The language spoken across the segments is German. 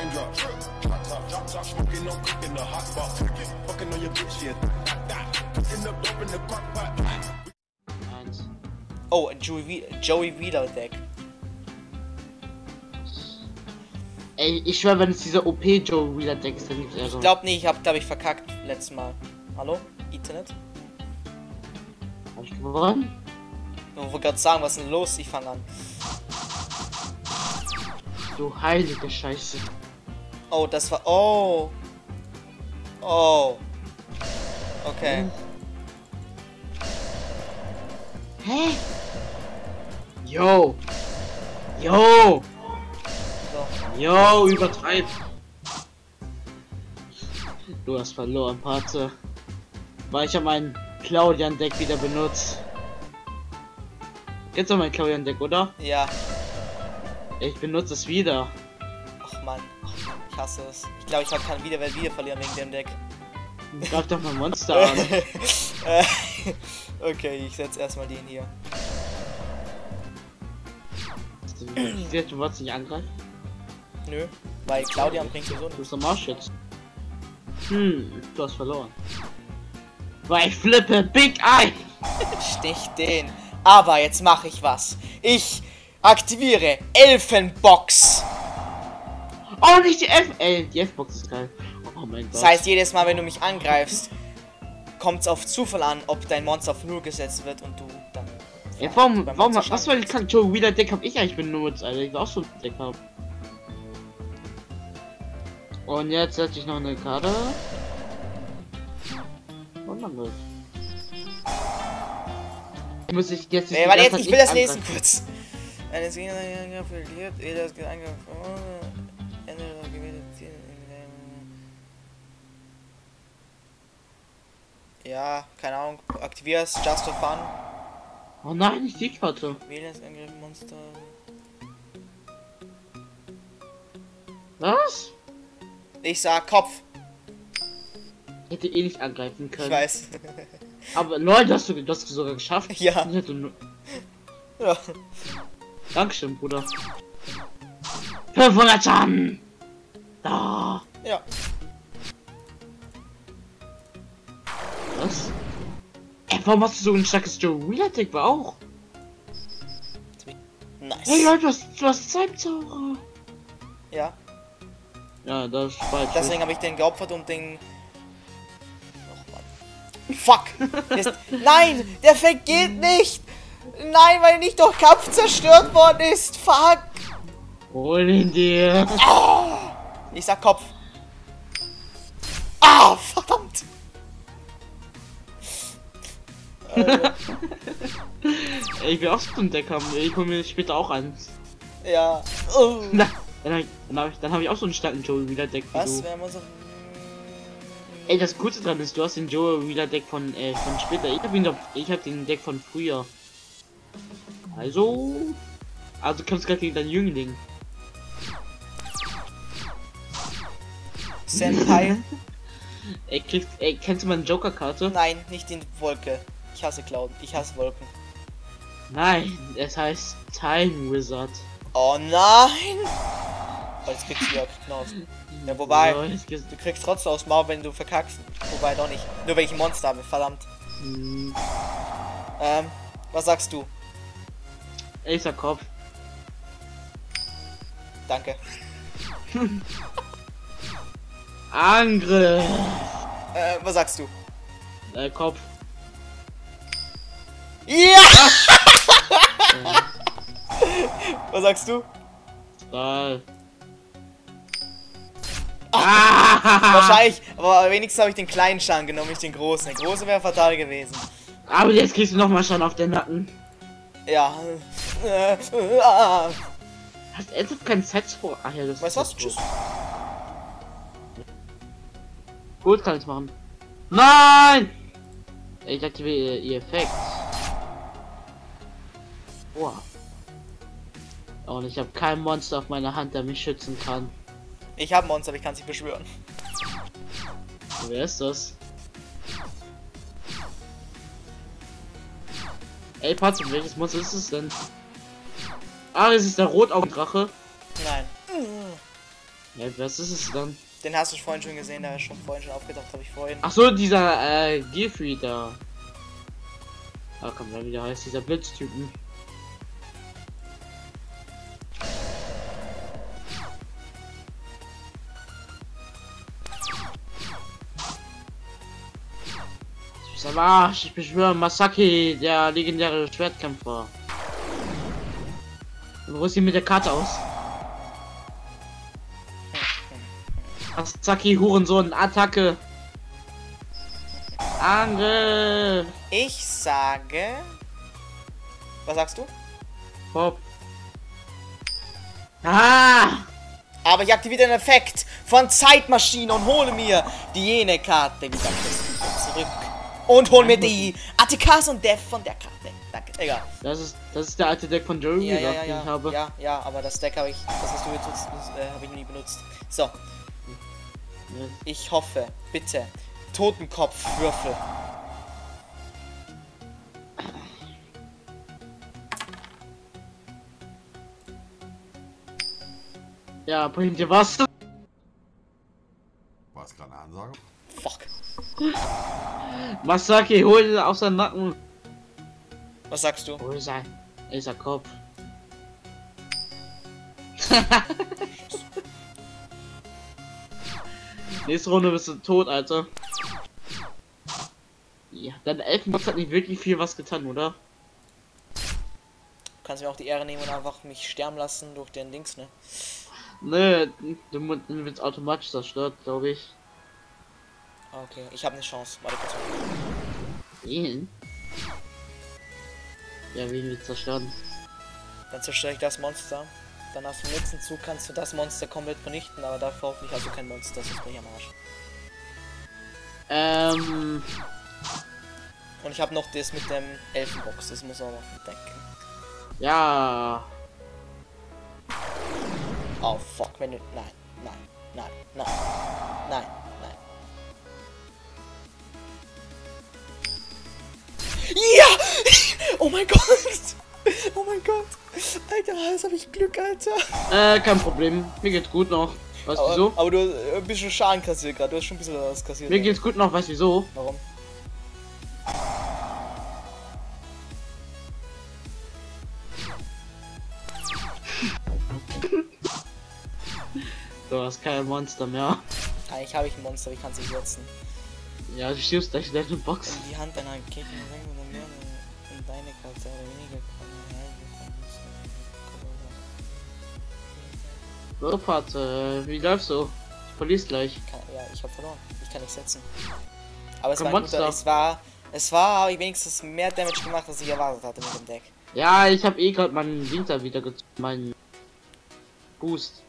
Oh, Joey Wheeler Deck. Ey, ich schwör, wenn es dieser OP Joe Wheeler Deck ist, dann gibt's Ich glaube nicht, ich habe glaube ich verkackt letztes Mal. Hallo? Internet? Hab ich gewonnen? Ich wollte gerade sagen, was ist denn los? Ich fange an. Du heilige Scheiße. Oh, das war. Oh. Oh. Okay. Hä? Yo. Yo. So. Yo, übertreib. Du hast verloren, Pate. Weil ich habe mein Claudian-Deck wieder benutzt. Kennst du mein Claudian-Deck, oder? Ja. Ich benutze es wieder. Ach Mann. Ich hasse es. Ich glaube, ich kann wieder verlieren wegen dem Deck. Greif doch mal Monster an. Okay, ich setze erstmal den hier. Du wolltest nicht angreifen? Nö. Weil Claudian bringt sowieso Du nichts. bist am Arsch jetzt. Du hast verloren. Weil ich flippe Big Eye! Stich den. Aber jetzt mache ich was. Ich aktiviere Elfenbox. Oh, nicht die F. Ey, die F-Box ist geil. Oh mein Gott. Das heißt, jedes Mal, wenn du mich angreifst, kommt es auf Zufall an, ob dein Monster auf 0 gesetzt wird und du dann. Ja, warum, was für ein Joe Wheeler Deck hab ich eigentlich benutzt, Alter? Ich will auch so ein Deck haben. Und jetzt setze ich noch eine Karte. Und dann wird. Muss ich jetzt Nee, warte jetzt, ich will das lesen kurz. Eine Gegner verliert, das angegriffen. Ende der gewählten Ziel in Ja, keine Ahnung. Aktivierst Just for Fun. Oh nein, nicht die Karte. Wähle das Angriffmonster. Was? Ich sag Kopf. Ich hätte eh nicht angreifen können. Ich weiß. Aber Leute, du hast du sogar geschafft. Ja. Ja. Dankeschön, Bruder. 500 Schaden. Da. Ja. Was? Ey, warum hast du so ein starkes Joe Wheeler Deck? War auch. Nice. Hey Leute, du hast Zeitzauber. Ja. Ja, das ist falsch. Deswegen habe ich den geopfert und den. Och Mann. Fuck! Nein! Der vergeht nicht! Nein, weil nicht durch Kampf zerstört worden ist! Fuck! Hol ihn dir! Oh, ich sag Kopf. Ah, verdammt! Ich will auch so ein Deck haben. Ich hol mir später auch eins. Ja. Na, dann hab ich auch so einen starken Joe Wheeler Deck wie Was? du. Wenn man so. Ey, das Gute dran ist, du hast den Joe Wheeler Deck von später. Ich hab den Deck von früher. Also kannst du gerade gegen deinen Jüngling. Senpai? Ey, kennst du meine Joker-Karte? Nein, nicht in Wolke. Ich hasse Cloud. Ich hasse Wolken. Nein, es heißt Time Wizard. Oh nein! Oh, jetzt kriegst du ja Knaus. Ja, wobei, So, du kriegst trotzdem aufs Maul, wenn du verkackst. Wobei doch nicht. Nur wenn ich ein Monster habe, verdammt. Was sagst du? Ich sag Kopf. Danke. Angriff. Was sagst du? Kopf. Ja! Was sagst du? Stahl. Wahrscheinlich, aber wenigstens habe ich den kleinen Schaden genommen, nicht den großen. Der große wäre fatal gewesen. Aber jetzt kriegst du noch mal schon auf den Nacken. Ja. Hast du ernsthaft kein Sets vor? Ach ja, das Weißt du was? ist Tschüss. Gut, kann ich machen. Nein! Ich aktiviere ihr Effekt. Wow. Und ich habe kein Monster auf meiner Hand, der mich schützen kann. Ich habe ein Monster, aber ich kann es nicht beschwören. Wer ist das? Ey, Patze, welches Monster ist es denn? Ah, es ist der Rotaugendrache. Nein. Ja, was ist es dann? Den hast du vorhin schon gesehen, der ist schon vorhin schon aufgedacht, habe ich vorhin. Ach so, dieser Gearfree da. Ah, komm, wie der heißt, dieser Blitztypen. Ich bin am Arsch, ich beschwöre Masaki, der legendäre Schwertkämpfer. Und wo ist sie mit der Karte aus? Masaki, Hurensohn, Attacke. Angriff. Ich sage... Was sagst du? Hopp. Ah! Aber ich aktiviere den Effekt von Zeitmaschine und hole mir die jene Karte wieder zurück. Und hol mir die ATKs und Death von der Karte. Danke, egal. Das ist der alte Deck von Jeremy, den ich habe. Ja, aber das Deck habe ich, das was du jetzt nutzt, habe ich nie benutzt. So. Ich hoffe, bitte, Totenkopfwürfel. Ja, bringt dir was? War es gerade eine Ansage? Fuck. Masaki, hol ihn aus seinem Nacken. Was sagst du? Wo ist er? Ist er Kopf? Nächste Runde bist du tot, Alter. Ja, deine Elfenbox hat nicht wirklich viel was getan, oder? Du kannst mir auch die Ehre nehmen und einfach mich sterben lassen durch den Dings, ne? Ne, du wirst automatisch zerstört, glaube ich. Okay, ich habe eine Chance. Warte kurz. Wen? Ja, wen wird zerstören? Dann zerstöre ich das Monster. Dann hast du im nächsten Zug kannst du das Monster komplett vernichten, aber dafür hoffentlich hast du kein Monster, das ist mir am Arsch. Und ich habe noch das mit dem Elfenbox, das muss auch noch denken. Ja. Oh fuck, wenn du. Nein, nein, nein, nein, nein, nein. Ja! Oh mein Gott! Oh mein Gott! Alter, jetzt habe ich Glück, Alter! Kein Problem. Mir geht's gut noch. Weißt du wieso? Aber du hast ein bisschen Schaden kassiert gerade, du hast schon ein bisschen was kassiert. Mir geht's gut noch, weißt du wieso? Warum? Du hast kein Monster mehr. Eigentlich habe ich ein Monster, wie kannst du setzen? Ja, du stirbst gleich in der Box. In die Hand einer Kirche oder mehr in deine Karte oder weniger. So, Pat, wie läufst du? Ich verlier's gleich. Ja, ich habe verloren. Ich kann nicht setzen. Aber es Kein war ein guter, Monster. es war, habe ich wenigstens mehr Damage gemacht, als ich erwartet hatte mit dem Deck. Ja, ich habe eh gerade meinen Winter wieder gezogen. Meinen Boost.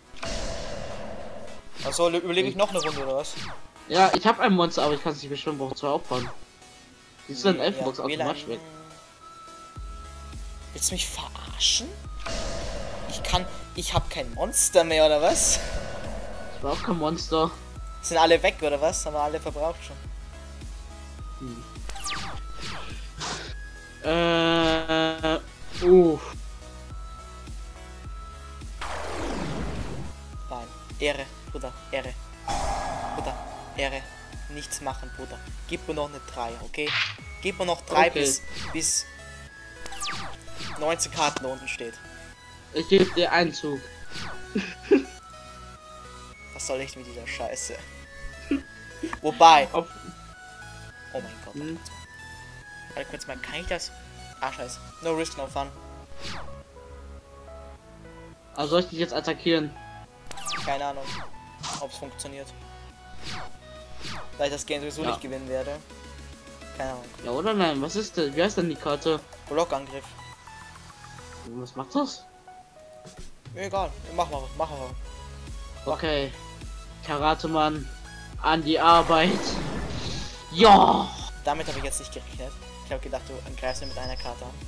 Achso, überlebe ich noch eine Runde oder was? Ja, ich habe ein Monster, aber ich kann es nicht bestimmt, brauche 2 aufbauen. Die ist dann Elfenbox automatisch weg. Willst du mich verarschen? Ich habe kein Monster mehr, oder was? Ich brauche kein Monster. Sind alle weg, oder was? Haben wir alle verbraucht schon. Nein. Ehre, Bruder, Ehre. Bruder, Ehre. Nichts machen, Bruder. Gib mir noch eine 3, okay? Gib mir noch 3 Okay. bis 19 Karten unten steht. Ich gebe dir einen Zug. Was soll ich mit dieser Scheiße? Wobei. Auf. Oh mein Gott. Warte kurz mal, kann ich das? Ah, scheiße. No risk, no fun. Also soll ich dich jetzt attackieren? Keine Ahnung, ob es funktioniert. Weil ich das Game sowieso Ja. nicht gewinnen werde. Keine Ahnung. Ja oder nein? Was ist denn? Wie heißt denn die Karte? Blockangriff. Was macht das? Egal, machen wir. Okay. Karatemann, an die Arbeit. Ja. Damit habe ich jetzt nicht gerechnet. Ich habe gedacht, du greifst mir mit einer Karte an.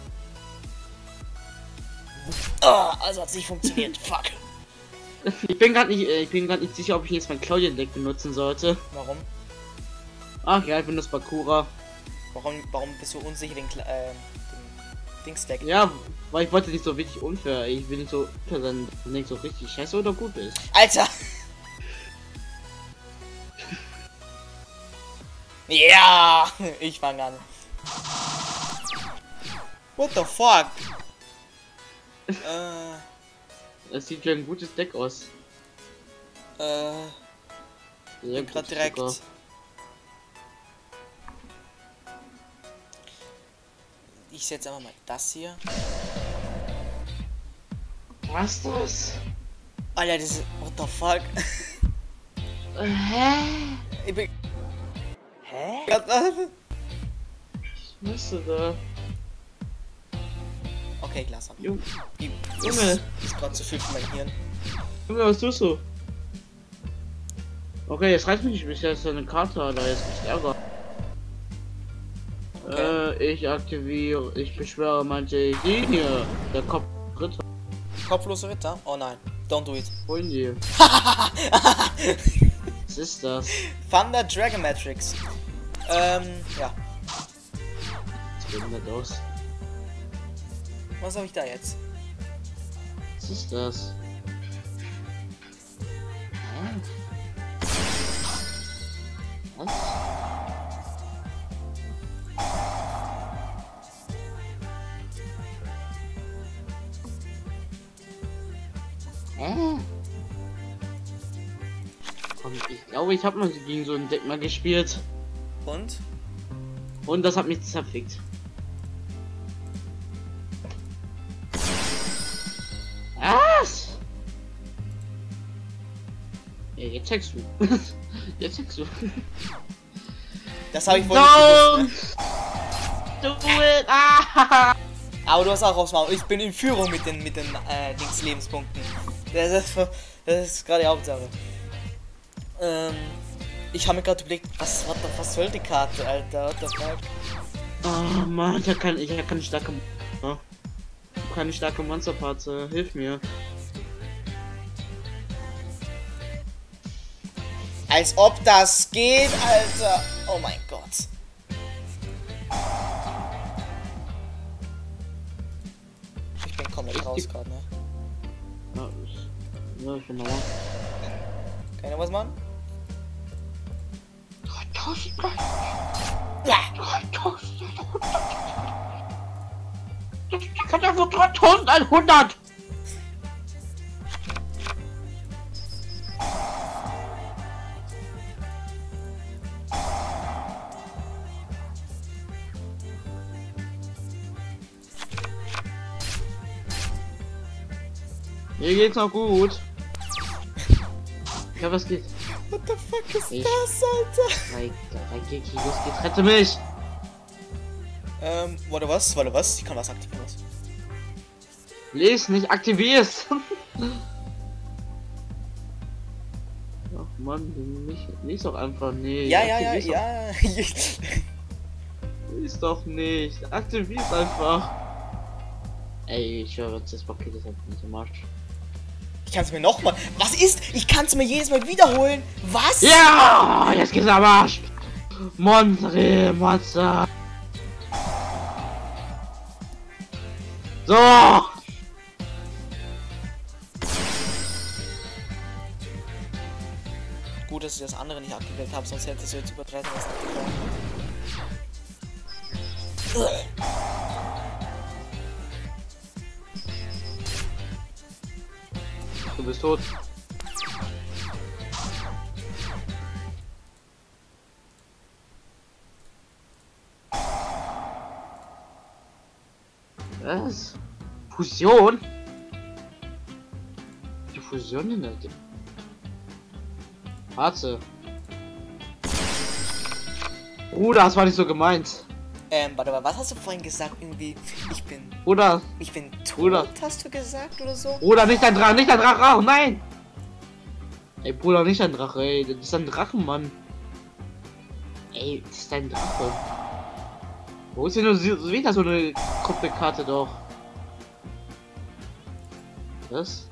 Also hat es nicht funktioniert. Fuck. Ich bin gerade nicht sicher, ob ich jetzt mein Claudian Deck benutzen sollte. Warum? Ach ja, ich benutze Bakura. Warum bist du unsicher den Dings-Deck. Ja, weil ich wollte nicht so richtig unfair. Ich will nicht so unfair sein, dass nicht so richtig scheiße oder gut ist. Alter! Ja! Ich fange an. What the fuck? Es sieht ja ein gutes Deck aus. Sehr bin gerade direkt. Sogar. Ich setze einfach mal das hier. Was das? Alter, das ist. What the fuck? Hä? Ich bin. Hä? Was Was ist da? Okay, Glas ab. Junge, Das Junge. ist gerade zu viel für mein Hirn. Was tust du? Okay, jetzt reicht mich nicht, bis jetzt eine Karte, da jetzt nicht Ärger. Okay. Ich aktiviere, ich beschwöre manche Linie. Der Kopf Ritter. Kopflose Ritter? Oh nein, don't do it. Freunde. Was ist das? Thunder Dragon Matrix. Ja. Das sieht nicht aus. Was habe ich da jetzt? Was ist das? Hä? Was? Komm, ich glaube, ich habe mal gegen so ein Deck mal gespielt. Und? Und das hat mich zerfickt. Was? Ja, jetzt checkst du. Jetzt checkst du. Das habe ich wohl nicht gewusst, ne? Do it! Ah! Aber du hast auch rausgemacht. Ich bin in Führung mit den Dings Lebenspunkten. Das ist gerade die Hauptsache. Ich habe mir gerade überlegt, was soll die Karte, Alter? What the fuck? Oh Mann, ich hab keine starke. Ja. Keine starke Monsterpart. Hilf mir. Als ob das geht, Alter. Oh mein Gott. Ich bin komplett raus gerade, ne? Ja, ich bin nochmal. Kann ich noch was machen? 3000. Ja. 3100. Das kann ja wohl 3100. Mir geht's noch gut. Ja, was geht? What the fuck ist Ich- das, Alter? 3 Kilos geht. Rette mich! Warte was? Ich kann was aktivieren. Was? Lies nicht, aktivierst! Ach Mann, lies doch einfach nicht. Ja. Lies doch nicht. Aktivier's einfach. Ey, ich höre jetzt das Paket ist halt nicht im Arsch. Ich kann es mir nochmal. Was ist? Ich kann es mir jedes Mal wiederholen. Was? Ja! Jetzt geht's am Arsch! Monster! So! Gut, dass ich das andere nicht aktiviert habe, sonst hätte es jetzt übertreten lassen. Du bist tot. Was? Fusion? Die Fusion in der Warte. Bruder, das war nicht so gemeint. Warte mal, was hast du vorhin gesagt? Irgendwie, ich bin Bruder, tot, Bruder. hast du gesagt oder so? Bruder, nicht dein Drache, nicht dein Drache, oh nein! Ey, Bruder, nicht dein Drache, ey, das ist ein Drachenmann. Ey, das ist dein Drache. Wo ist denn nur wieder so eine Gruppekarte doch? Was?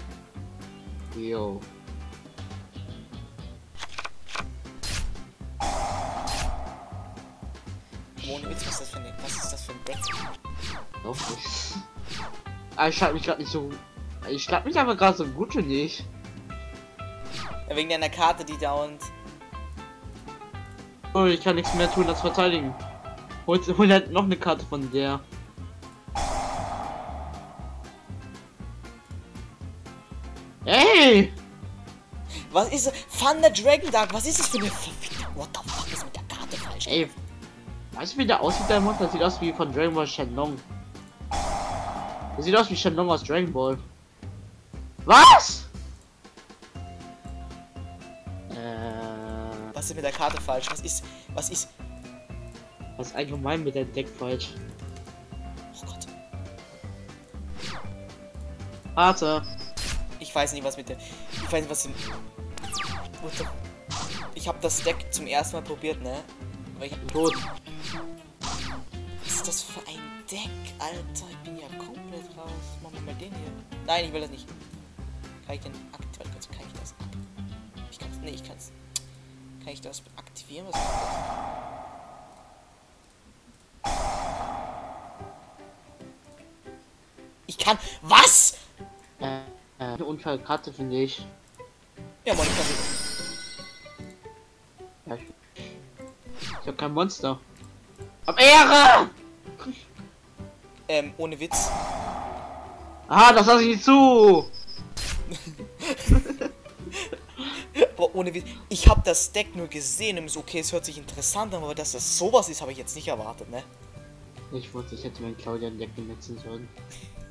Jo. ohne Witz, was ist das für ein Brett? Auch nicht. Ah, ich schlag mich gerade nicht so. Ich schlag mich aber gerade so gut, finde ich. Ja, wegen deiner Karte, die dauernd. Oh, ich kann nichts mehr tun als verteidigen. Hol halt noch eine Karte von der. Ey! Was ist das? Thunder Dragon Dark, was ist das für eine What the fuck ist mit der Karte falsch? Ey! Weißt du, wie der aussieht, der Monster? Das sieht aus wie von Dragon Ball Shenlong. Der sieht aus wie Shenlong aus Dragon Ball. Was? Was ist mit der Karte falsch? Was ist? Was ist allgemein mit dem Deck falsch? Oh Gott. Warte. Ich weiß nicht, was mit der. Ich weiß nicht, was. Ich habe das Deck zum ersten Mal probiert, ne? Aber ich Tot. Was ist das für ein Deck, Alter? Ich bin ja komplett raus. Machen wir mal den hier. Nein, ich will das nicht. Kann ich den aktivieren? Kann ich das? Ich kann's. Nee, ich kann's. Kann ich das aktivieren? Was ist das? Ich kann. Was? Eine Unfallkarte finde ich. Ja, Monika. Ja, ich hab kein Monster. Ab Ehre! Ohne Witz. Ah, das lasse ich nicht zu! Aber ohne Witz. Ich habe das Deck nur gesehen und so, okay, es hört sich interessant an, aber dass das sowas ist, habe ich jetzt nicht erwartet, ne? Ich hätte mein Claudia Deck benutzen sollen.